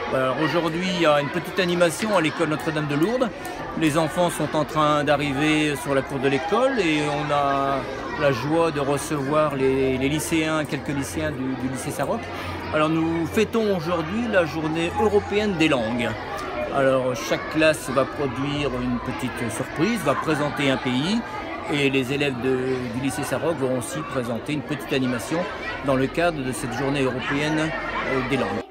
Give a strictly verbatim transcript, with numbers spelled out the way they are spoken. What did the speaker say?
Alors aujourd'hui, il y a une petite animation à l'école Notre-Dame de Lourdes. Les enfants sont en train d'arriver sur la cour de l'école et on a la joie de recevoir les, les lycéens, quelques lycéens du, du lycée Sarroc. Alors nous fêtons aujourd'hui la journée européenne des langues. Alors chaque classe va produire une petite surprise, va présenter un pays et les élèves de, du lycée Sarroc vont aussi présenter une petite animation dans le cadre de cette journée européenne des langues.